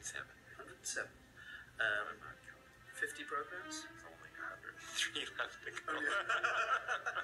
107. 107. 50 programs? There's only 103 left to go. Oh, yeah.